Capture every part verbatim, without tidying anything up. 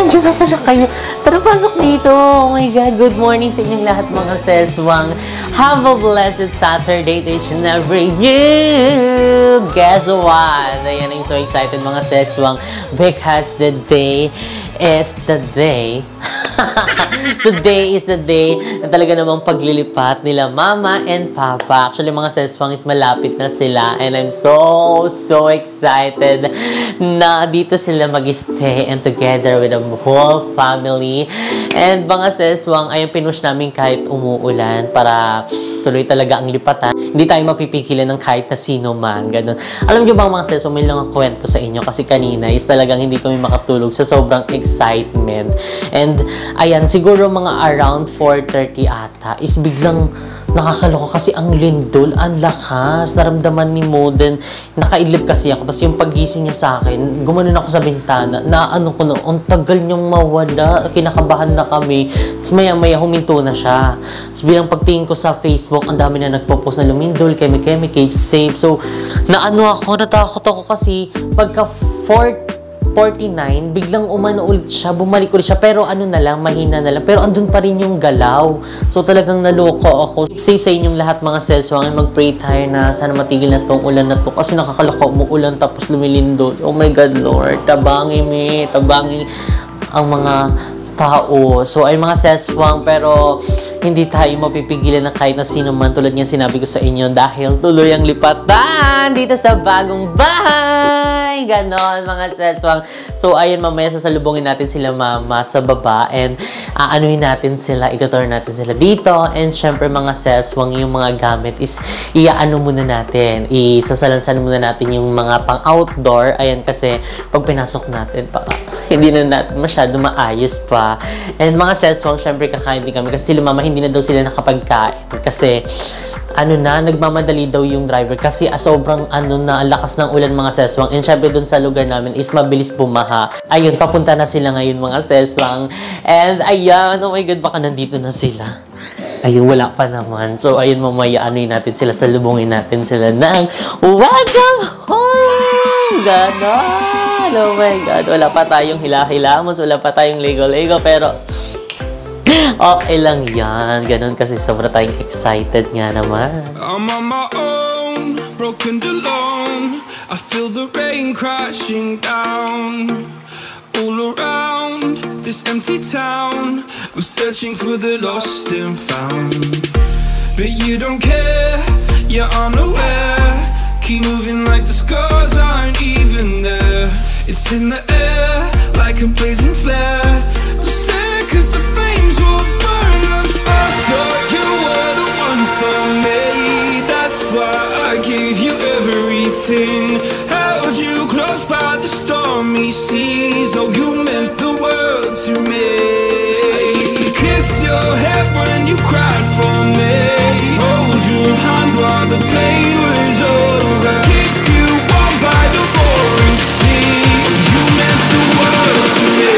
nandiyan na pala kayo. Tara, pasok dito. Oh my God. Good morning sa inyong lahat, mga seswang. Have a blessed Saturday to each and every you. Guess what? Ayan, I'm so excited, mga seswang, because the day is the day. Today is the day na talaga namang paglilipat nila Mama and Papa. Actually, mga seswang is malapit na sila and I'm so, so excited na dito sila mag-stay and together with the whole family. And mga seswang, ayun, pinush namin kahit umuulan para tuloy talaga ang lipatan. Hindi tayo mapipigilan ng kahit na sino man. Ganun. Alam niyo ba, mga seswang, may lang ang kwento sa inyo kasi kanina is talagang hindi kami makatulog sa sobrang excitement. And ayan, siguro mga around four thirty ata is biglang nakakaloka kasi ang lindol, ang lakas. Naramdaman ni Moden, nakaidlip kasi ako. Tapos yung paggising niya sa akin, gumanon ako sa bintana, na ano ko na, ang tagal niyong mawala, kinakabahan na kami. Tapos maya-maya huminto na siya. Tapos bilang pagtingin ko sa Facebook, ang dami na nagpo-post na lumindol, keme-keme, keep safe. So, naano ako, natakot ako kasi pagka four forty-nine, biglang umano ulit siya, bumalik ulit siya, pero ano na lang, mahina na lang, pero andun pa rin yung galaw. So talagang naloko ako. Keep safe sa inyong lahat, mga seswang, mag-pray tayo na sana matigil na tong ulan na to kasi nakakaloko mo ulan tapos lumilindol. Oh my God, Lord, tabangin me, tabangin ang mga tao. So ay mga seswang, pero hindi tayo mapipigilan na kahit na sino man, tulad niyan sinabi ko sa inyo, dahil tuloy ang lipatan dito sa bagong bahay. Ganon, mga seswang. So ayun, mamaya sasalubungin natin sila Mama sa baba and aanuhin natin sila, itutur natin sila dito. And syempre, mga seswang, yung mga gamit is iaano muna natin, isasalansan muna natin yung mga pang outdoor. Ayan, kasi pag pinasok natin pa, hindi na natin masyado maayos pa. And mga seswang, syempre kakain din kami kasi sila Mama hindi na daw sila nakapagkain kasi ano na, nagmamadali daw yung driver kasi ah, sobrang ano na, lakas ng ulan, mga seswang. And syempre dun sa lugar namin is mabilis bumaha. Ayun, papunta na sila ngayon, mga seswang. And ayan, oh my God, baka nandito na sila. Ayun, wala pa naman. So ayun, mamaya ano'y natin sila, salubungin natin sila ng welcome home! Ganon! Oh my God, wala pa tayong hila-hilamos, wala pa tayong lego-lego, pero okay lang yan. Ganon kasi sobra tayong excited nga naman. I'm on my own, broken alone. I feel the rain crashing down all around this empty town. I'm searching for the lost and found, but you don't care, you're unaware. Keep moving like the scars aren't even there. It's in the air like a blazing flare. Don't stare cause the flames will burn us. I thought you were the one for me. That's why I gave you everything. Held you close by the stormy seas. Oh, you meant the world to me. I used to kiss your head when you cried for me. Hold your hand while the pain was over. Keep you warm by the roaring sea. You meant the world to me.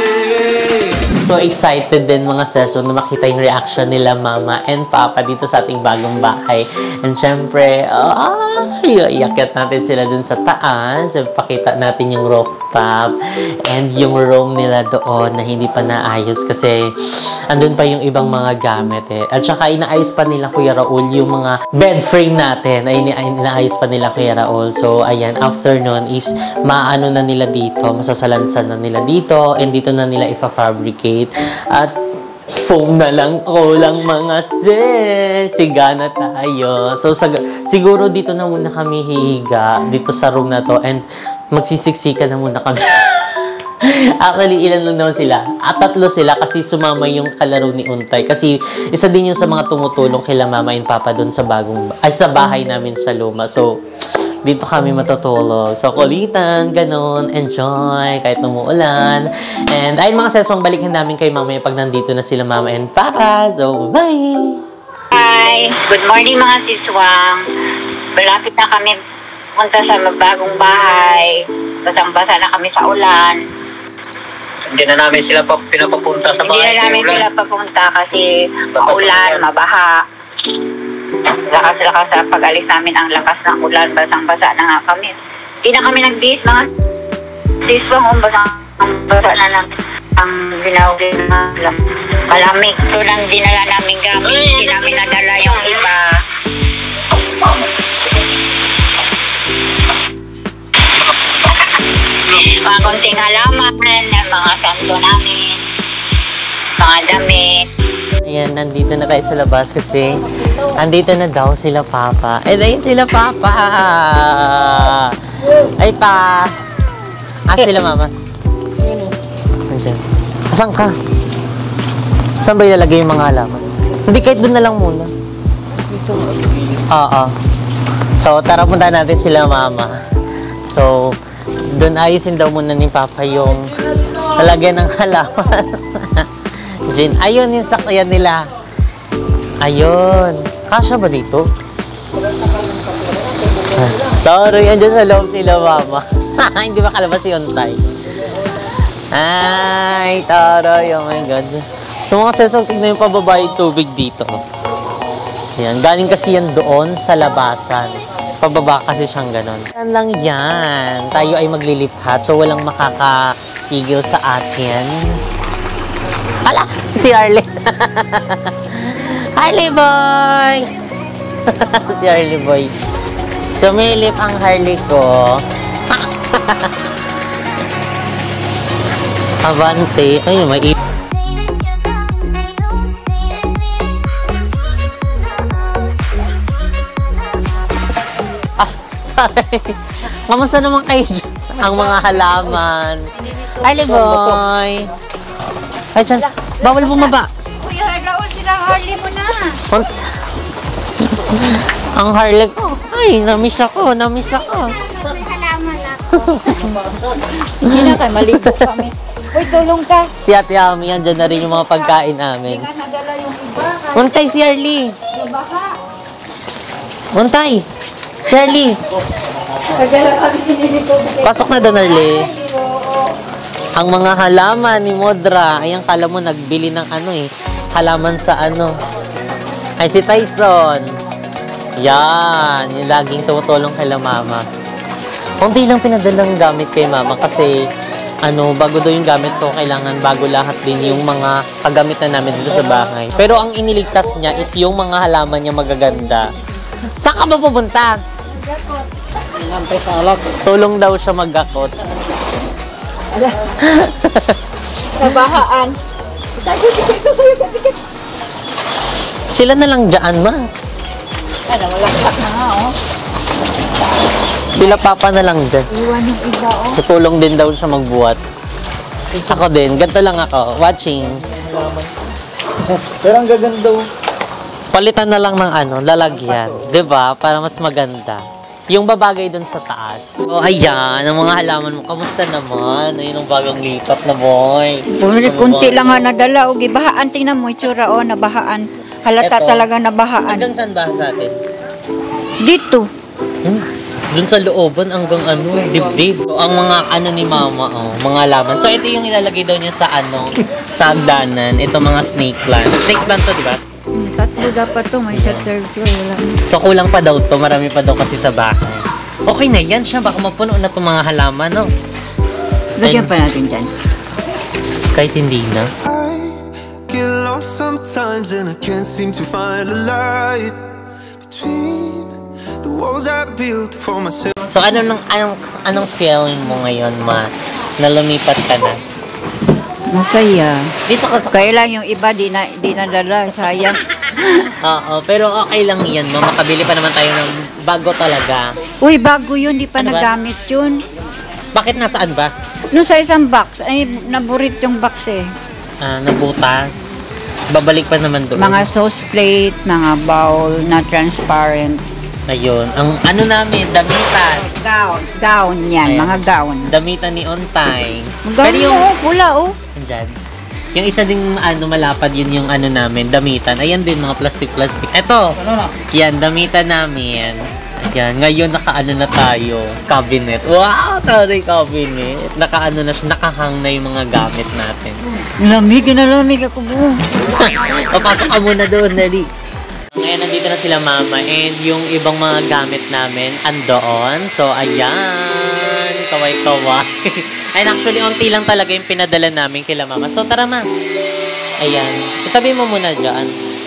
So excited din, mga seswang, na makita yung reaction nila Mama and Papa dito sa ating bagong bahay. And syempre, ah, iakyat natin sila dun sa taas. Pakita natin yung rooftop and yung room nila doon na hindi pa naayos kasi andun pa yung ibang mga gamit eh. At saka inaayos pa nila Kuya Raul yung mga bed frame natin. Ay, inaayos pa nila Kuya Raul. So ayan, after nun is maano na nila dito, masasalansan na nila dito and dito na nila ifa-fabricate. At foam na lang kulang, mga sis. Siga na tayo. So, sag siguro dito na muna kami hihiga dito sa room na to and magsisiksika na muna kami. Actually, ilan lang naman sila. At tatlo sila kasi sumama yung kalaro ni Untay. Kasi isa din yun sa mga tumutulong kila Mama and Papa dun sa bagong, ay sa bahay namin sa luma. So, dito kami matutulog. So, kulitan, ganon, enjoy, kahit umuulan. And ayun, mga seswang, balikan namin kay Mama pag nandito na sila Mama and Papa. So, bye! Hi! Good morning, mga siswang. Malapit na kami punta sa bagong bahay. Basang-basa na kami sa ulan. Hindi na namin sila pa pinapapunta sa bahay. Hindi na namin sila papunta kasi maulan, mabaha. Lakas-lakas sa pag-alis namin, ang lakas ng ulan, basang-basa na nga kami. Hindi na kami nag-bis, mga siswang, basang-basa na namin. ang ginawin na malamig. Ito lang dinala namin gamit. Hindi namin nadala yung iba. Mga konting halaman, mga santo namin, mga damit. Ayan, nandito na tayo sa labas kasi andito na daw sila Papa. Eh, ayun sila Papa! Ay pa! Ah, sila Mama. Andiyan. Asan ka? Saan ba ilalagay yung mga halaman? Hindi, kahit doon na lang muna. Oo. So, tara punta natin sila Mama. So, doon ayusin daw muna ni Papa yung lalagyan ng halaman. Jin, ayun yung sakyan nila. Ayun. Kasya ba dito? Taro, yan dyan sa loob sila, Mama. Hindi ba kalabas si Ontay? Ay, Taro, oh my God. So mga sesong, tignan yung pababa yung tubig dito. Yan, galing kasi yan doon sa labasan. Pababa kasi siyang ganon. Yan lang yan. Tayo ay magliliphat, so walang makakapigil sa atin. Ala! Si Harley! Harley boy! Si Harley boy. Sumilip ang Harley ko. Abante. Ay, may i- Ah, sorry. Kamusta naman kayo dyan? Ang mga halaman. Harley boy! Ay, dyan. Bawal bumaba. Kuya, Raul, silang Harley mo na. Ang Harley ko. Ay, namiss ako, namiss ako. May halaman ako. Hindi na kayo, maligo kami. Uy, tulong ka. Si Ate Ami, andyan na rin yung mga pagkain namin. Hindi nga nadala yung iba. Untay si Harley. Baka. Untay. Si Harley. Nagala kami dinilito. Pasok na doon, Harley. Ang mga halaman ni Modra. Ayan, kala mo nagbili ng ano eh. Halaman sa ano. Ay, si Tyson. Yan. Yung laging tumutulong kay la Mama. Kunti lang pinadalang gamit kay Mama kasi ano, bago daw yung gamit, so kailangan bago lahat din yung mga kagamitan namin dito sa bahay. Pero ang iniligtas niya is yung mga halaman niya magaganda. Saan ka ba pupunta? Nampay sa alak. Tulong daw siya mag-gakot. Nabahaan. Sila na lang dyan, Ma. Ano, malaksak na nga, oh. Sila Papa na lang dyan. Iwan yung iba, oh. Tutulong din daw siya magbuhat. Ako din. Ganito lang ako. Watching. Pero ang gaganda. Palitan na lang ng ano, lalagyan. Diba? Para mas maganda. Yung babagay dun sa taas. So, ayan. Ang mga halaman mo. Kamusta naman? Ayun ang bagong lipat na boy. Bumili, kunti lang nga nadala, oh. Gibahaan, tingnan mo, itsura, oh, nabahaan. Halata Eto. talaga nabahaan. Hanggang saan ba sa atin? Dito. Hmm? Dun sa looban hanggang ano, dibdib. So, ang mga ano ni Mama, oh, mga laman. So, ito yung ilalagay daw niya sa ano, sa hagdanan. Ito mga snake plant. Snake plant to, di ba? Hmm, tatlo dapat to, may shutter to, wala. So, kulang pa daw to. Marami pa daw kasi sa bahay. Okay na yan siya. Baka mapuno na itong mga halaman, no? Lagyan pa natin dyan. Kahit hindi na. Get lost sometimes and I can't seem to find a light between the walls I built for myself. So, ano nang anong anong feeling mo ngayon, Ma? Na lumipat ka na? Masaya. Dito ka sa... Kaya lang yung iba, di na, di nadala, sayang. Oo, pero okay lang yan, Ma. Makabili pa naman tayo ng bago talaga. Uy, bago yun, di pa Ano ba? nagamit yun. Bakit nasaan ba? Nung sa isang box, ay naburit yung box eh. Ah, nabutas. Babalik pa naman doon. Mga sauce plate, mga bowl na transparent. Ayun. Ang ano namin, damitan. Gown, gown yan, Ayan. mga gown. Damitan ni Ontay. Gown Pero yung... mo, oh, pula oh. Andyan. Yung isa ding ano malapad yun yung ano namin, damitan. Ayan din mga plastic-plastic. Eto. Yan, damitan namin. Yan, ngayon nakaano na tayo. Cabinet. Wow, taray cabinet. Nakaano na siya, nakahang na yung mga gamit natin. Lamig, nalamig ako po. Papasok ka muna doon, dali. Ngayon, nandito na sila Mama and yung ibang mga gamit namin andoon. So, ayan. Kaway-kaway. And actually, unti lang talaga yung pinadala namin kila mama. So, tara ma. Ayan. Itabi mo muna dyan.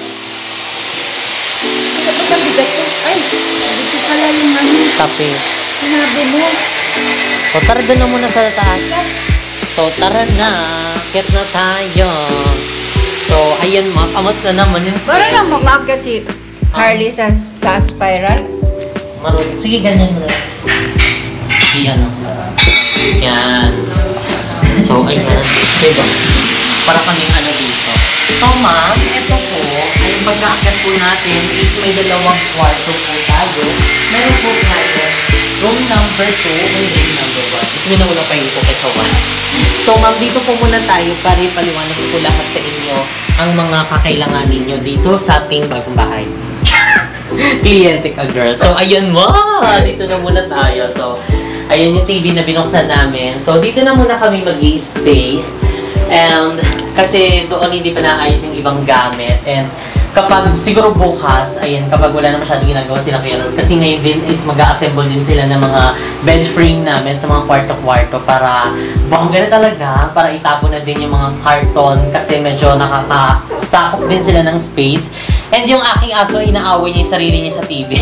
Bigat ko. Ay, dito pala yung ano. Tapi. Sinabi mo. So, tara doon na muna sa taas. So, tara na. Get na tayo. So, ayan ma. Kamusta naman yun? Para lang mamagat si Harley sa, sa spiral. Marunong. Sige, ganyan mo na. Iyan o. Yan. So, ayan. Diba? Para kaming ano dito. So, ma'am, ito po, ay pagkaakyat po natin is may dalawang kwarto po tayo. Meron po tayo room number two and room number one. Ito na wala pa yung po kay Kawan. So, ma'am, dito po muna tayo para ipaliwanag po lahat sa inyo ang mga kakailanganin nyo dito sa ating bagong bahay. Kliyente ka, girl. So, ayun mo. Dito na muna tayo. So, ayan yung T V na binuksan namin. So, dito na muna kami mag-i-stay. And, kasi doon hindi pa naayos yung ibang gamit. And, kapag, siguro bukas, ayan, kapag wala na masyadong ginagawa sila kay Ron, kasi ngayon din is mag-a-assemble din sila ng mga bed frame namin sa mga kwarto-kwarto para, bongga na talaga, para itapon na din yung mga karton kasi medyo nakakasakop din sila ng space. And yung aking aso, inaaway niya yung sarili niya sa T V.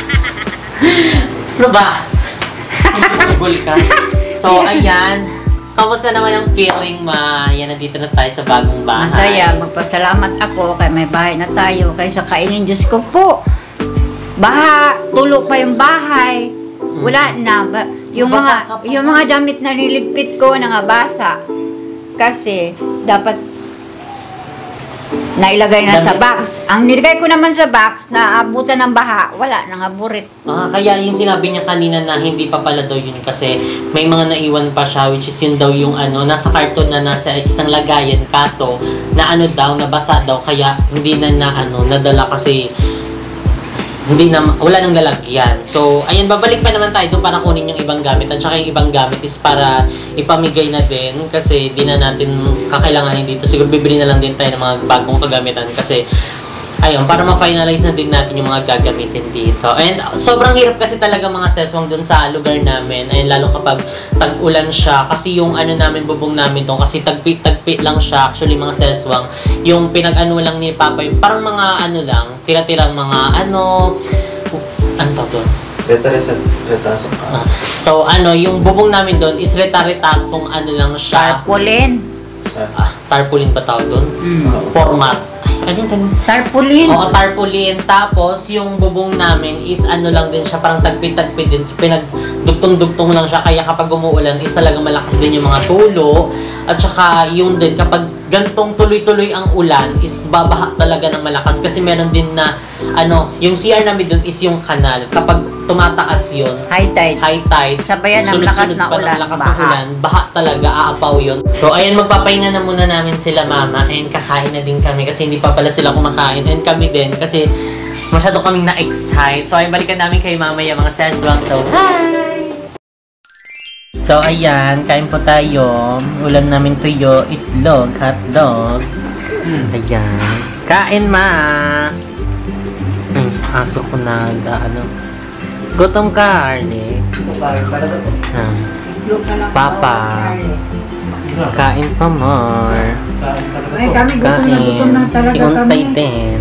Ano ba? Hindi ka. So, ayan. Kamusta naman ang feeling, ma? Yan, nandito na tayo sa bagong bahay. Masaya. Magpasalamat ako kay may bahay na tayo. Kaysa kaingin, Diyos ko po. Baha, tulo pa yung bahay. Wala na. Ba, yung, Basa mga, ka pa. yung mga damit na niligpit ko, nangabasa. Kasi, dapat nailagay na sa box. Ang nilagay ko naman sa box, naabutan ng baha, wala, nangaburit. Ah, kaya yung sinabi niya kanina na hindi pa pala daw yun kasi may mga naiwan pa siya, which is yun daw yung ano, nasa karton na nasa isang lagayan, kaso na ano daw, nabasa daw, kaya hindi na na ano, nadala kasi hindi na, wala nang lalagyan. So, ayan, babalik pa naman tayo doon para kunin yung ibang gamit. At saka yung ibang gamit is para ipamigay na din kasi di na natin kakailanganin dito. Siguro bibili na lang din tayo ng mga bagong kagamitan kasi ayun, para ma-finalize na din natin yung mga gagamitin dito. And sobrang hirap kasi talaga mga seswang dun sa lugar namin. Ayun, lalo kapag tag-ulan siya. Kasi yung ano namin, bubong namin doon. Kasi tagpit-tagpit lang siya. Actually, mga seswang. Yung pinag-ano lang ni Papa, yung parang mga ano lang, tira-tirang mga ano, ano tawag doon? Reta-retasong ka. Ah, so, ano, yung bubong namin doon is reta-retasong ano lang siya. Tarpaulin. Ah, tarpaulin ba tawag doon? Mm. Format. Ano yung Tarpaulin. Oo, tarpaulin. Tapos, yung bubong namin is ano lang din siya, parang tagpit-tagpit din. Pinagdugtong-dugtong lang siya. Kaya kapag umuulan is talagang malakas din yung mga tulo. At saka, yung din, kapag gantong tuloy-tuloy ang ulan, is babaha talaga ng malakas. Kasi meron din na, ano, yung C R namin dun is yung kanal. Kapag tumataas yun, High tide. high tide, Sabayan ng lakas na pa ng ulan, lakas baha. ng ulan, baha talaga, aapaw yun. So, ayan, magpapahinga na muna namin sila mama, and kakain na din kami kasi hindi pa pala sila kumakain, and kami din kasi masyado kaming na-excite. So, ayun, balikan namin kay mama yung mga seswang. So, hi! So, ayan, kain po tayo. Ulam namin tuyo, itlog, hotdog. Mm, ayan. Kain, ma! Hmm, aso ko na, ano. Gutom ka, Arnie. Ah. Papa. Kain pa more. Ay, kami gutom na gutom na talaga Iuntay kami. din.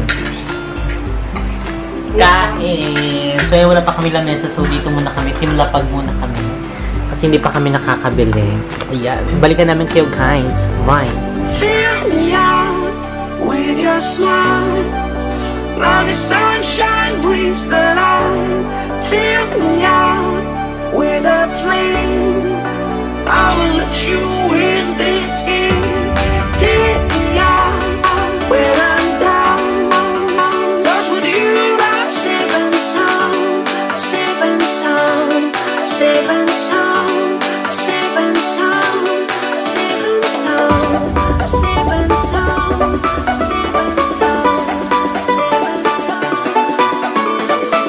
Kain. So, eh, wala pa kami lamesa. So, dito muna kami. Timlapag muna kami. Kasi hindi pa kami nakakabili. Ayan. Balikan namin kayo, guys. Bye. Fill me out with your smile. Now the sunshine brings the light. Fill me out with a flame. I will let you in this game. Take me out when I'm down. 'Cause with you I'm safe and sound. I'm safe and sound. I'm safe and sound. I'm safe and sound. I'm safe and sound. I'm safe and sound. I'm safe and sound. I'm safe and sound. I'm safe and sound.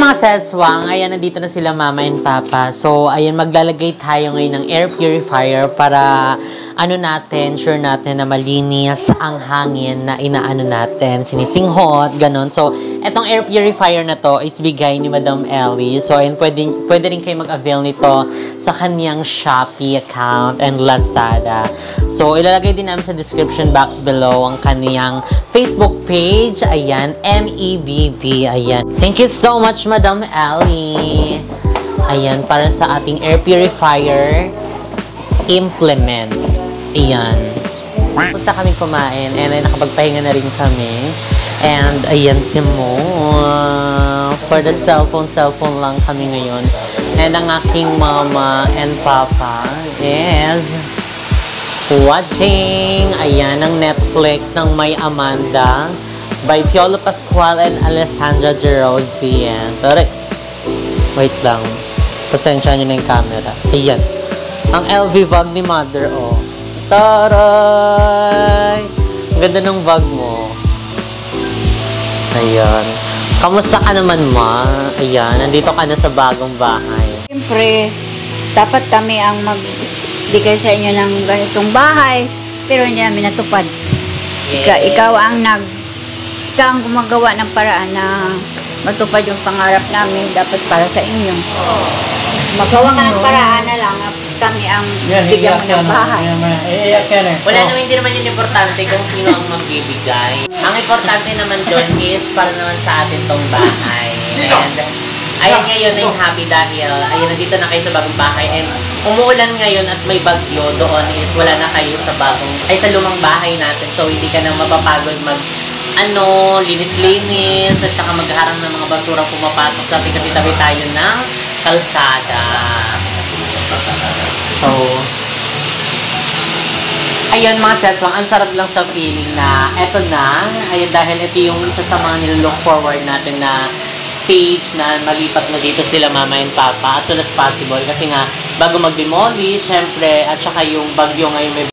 mga seswang, ayan, nandito na sila mama and papa. So, ayan, maglalagay tayo ngayon ng air purifier para, ano natin, sure natin na malinis ang hangin na inaano natin, sinisinghot, ganon. So, etong air purifier na to is bigay ni Madam Ellie. So, ayan, pwede, pwede rin kayo mag-avail nito sa kanyang Shopee account and Lazada. So, ilalagay din namin sa description box below ang kanyang Facebook page. Ayan, M E B B. Ayan. Thank you so much, Madam Ellie. Ayan, para sa ating air purifier implement. Ayan. Basta kami kumain and then nakapagpahinga na rin kami. And ayan si Mo. For the cellphone, cellphone lang kami ngayon. And ang aking mama and papa is watching, ayan, ang Netflix ng May Amanda by Piolo Pascual and Alessandra Gerosi. Tara, wait lang. Pasensya nyo na yung camera. Ayan. Ang L V bag ni Mother, oh. Taray! Ang ganda ng bag mo. Ayan. Kamusta ka naman, Ma? Ayan, nandito ka na sa bagong bahay. Siyempre, dapat kami ang magbigay sa inyo ng ganitong bahay, pero hindi namin natupad. Ika, ikaw ang nag, ikaw ang gumagawa ng paraan na matupad yung pangarap namin dapat para sa inyo. Magawa ka ng paraan na lang, kami ang bigyan mo ng bahay. Wala naman, hindi naman yun importante kung sino ang magbibigay. Ang importante naman doon is para naman sa atin tong bahay. And ayun ngayon ay happy dahil ayun, nandito na kayo sa bagong bahay. And umuulan ngayon at may bagyo doon is wala na kayo sa bagong, ay sa lumang bahay natin. So hindi ka na mapapagod mag ano, linis-linis at saka magharang ng mga basura pumapasok sa tabi-tabi tayo ng kalsada. So, ayun mga seswang, ang sarap lang sa feeling na eto na, ayun, dahil ito yung isa sa mga nilook forward natin na stage na malipat na dito sila mama and papa as soon as possible kasi nga bago mag-demolish, syempre, at saka yung bagyo ngayon may